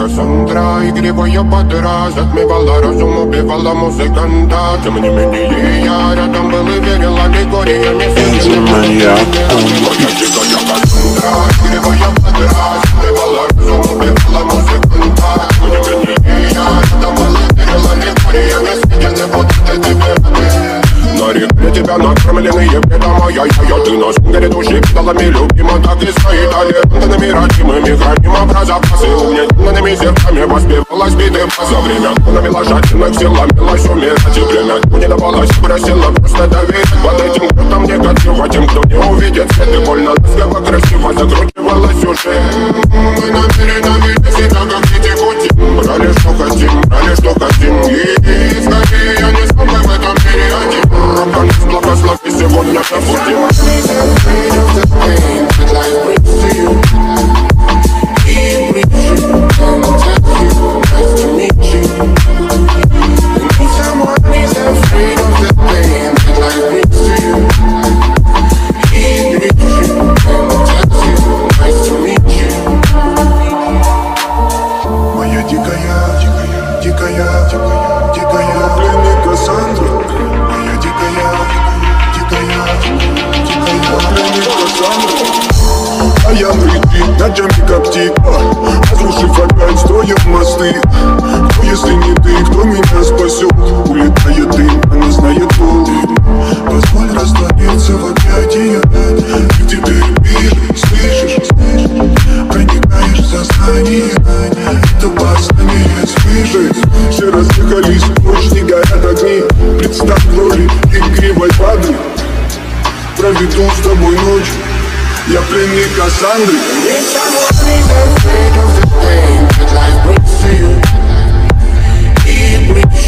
Кассандра, игривая подра, затмевала разум, убивала музыканта. Тем не менее я рядом был и верил аллегориями. Моя дикая Кассандра, игривая подра, затмевала разум, убивала музыканта. Тем не менее я рядом был и верил аллегориями. Съедены вот эти веры. На реке тебя накормленные бредом, ай-яй-яй. Ты на сингаре души педалами любима, так и стоит талентами родимыми. Храним образопасы угнетенными сердцами. Воспевалась биты за время тонами ложательных сил ломилась умирать. И время не давалось, просила просто доверить. Под этим кто-то мне негатива, тем, кто не увидит свет. И больно ласково, красиво закручивалась уже. Мы намеренно видим себя, как дети кутим. Брали, что хотим, брали, что хотим. И скорее я не смогу в этом мире один. Конец благослови, сегодня забудем. Моя дикая пленник Кассандра. Моя дикая пленник Кассандра. А я притик, ночами коптит, разрушив опять, строим мосты. Кто, если не ты, кто меня спасет? Улетает дым, она знает пол. Позволь раствориться в объятиях. И в тебе ближе, слышишь? Проникаешь в сознание. Это познание слышит. Все разъехались, ночь не горят огни. Представь в роли игривой воды. Проведу с тобой ночь. Я пленник Кассандры. Someone is afraid of the pain that life brings to you. He brings